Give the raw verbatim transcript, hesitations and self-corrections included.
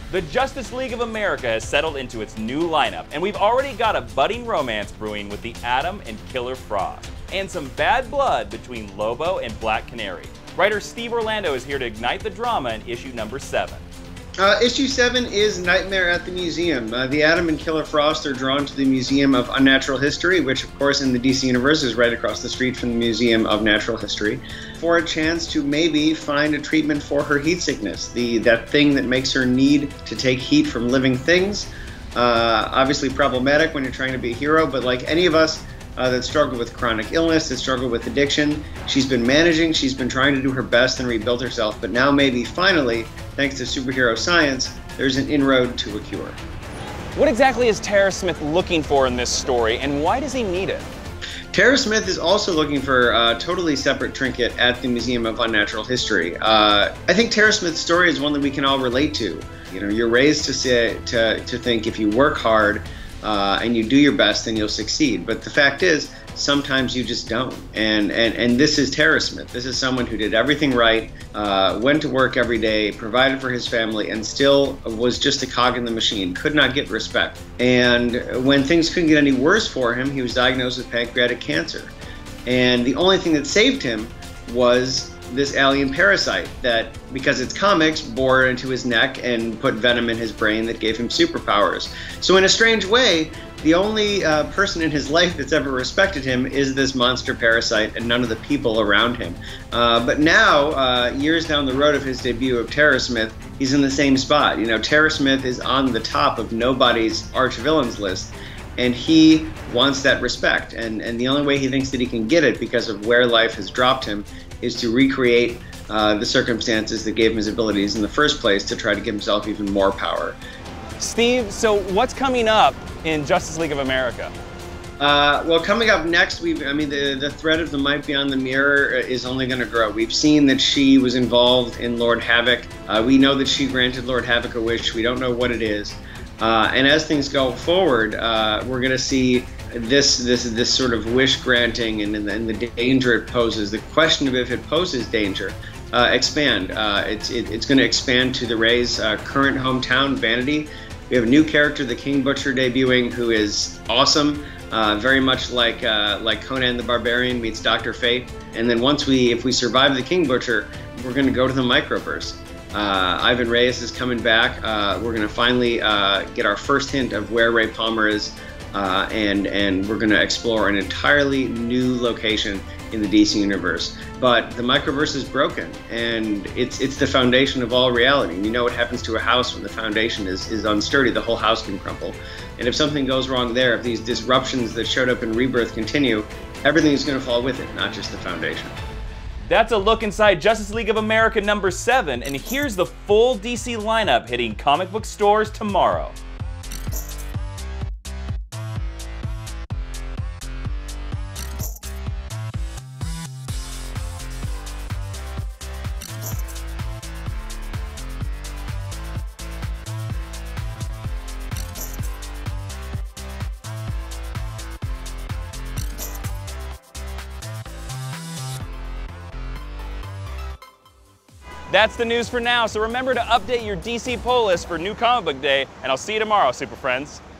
The Justice League of America has settled into its new lineup, and we've already got a budding romance brewing with the Atom and Killer Frost, and some bad blood between Lobo and Black Canary. Writer Steve Orlando is here to ignite the drama in issue number seven. Uh, issue seven is Nightmare at the Museum. Uh, the Atom and Killer Frost are drawn to the Museum of Unnatural History, which of course in the D C Universe is right across the street from the Museum of Natural History, for a chance to maybe find a treatment for her heat sickness, the that thing that makes her need to take heat from living things. Uh, obviously problematic when you're trying to be a hero, but like any of us uh, that struggle with chronic illness, that struggle with addiction, she's been managing, she's been trying to do her best and rebuild herself, but now maybe finally, thanks to superhero science, there's an inroad to a cure. What exactly is Tara Smith looking for in this story, and why does he need it? Tara Smith is also looking for a totally separate trinket at the Museum of Unnatural History. Uh, I think Tara Smith's story is one that we can all relate to. You know, you're raised to say, to, to think if you work hard uh, and you do your best, then you'll succeed. But the fact is, sometimes you just don't. And, and, and this is Tara Smith. This is someone who did everything right, uh, went to work every day, provided for his family, and still was just a cog in the machine, could not get respect. And when things couldn't get any worse for him, he was diagnosed with pancreatic cancer. And the only thing that saved him was this alien parasite that, because it's comics, bore into his neck and put venom in his brain that gave him superpowers. So in a strange way, the only uh, person in his life that's ever respected him is this monster parasite and none of the people around him. Uh, but now, uh, years down the road of his debut of Tara Smith, he's in the same spot. You know, Tara Smith is on the top of nobody's arch-villains list, and he wants that respect. And, and the only way he thinks that he can get it, because of where life has dropped him, is to recreate uh, the circumstances that gave him his abilities in the first place to try to give himself even more power. Steve, so what's coming up in Justice League of America? Uh, well, coming up next, we've, I mean, the, the threat of the Might Beyond the Mirror is only going to grow. We've seen that she was involved in Lord Havoc. Uh, we know that she granted Lord Havoc a wish. We don't know what it is. Uh, and as things go forward, uh, we're going to see this this this sort of wish granting and, and the danger it poses, the question of if it poses danger, uh, expand. Uh, it's it, it's going to expand to the Ray's uh, current hometown, Vanity. We have a new character, the Kingbutcher, debuting, who is awesome, uh, very much like uh, like Conan the Barbarian meets Doctor Fate. And then once we, if we survive the Kingbutcher, we're going to go to the Microverse. Uh, Ivan Reyes is coming back. Uh, we're going to finally uh, get our first hint of where Ray Palmer is, uh, and and we're going to explore an entirely new location in the D C universe. But the Microverse is broken, and it's it's the foundation of all reality. And you know what happens to a house when the foundation is, is unsturdy? The whole house can crumble. And if something goes wrong there, if these disruptions that showed up in Rebirth continue, everything is going to fall with it, not just the foundation. That's a look inside Justice League of America number seven, and here's the full D C lineup hitting comic book stores tomorrow. That's the news for now, so remember to update your D C pull list for New Comic Book Day, and I'll see you tomorrow, Super Friends.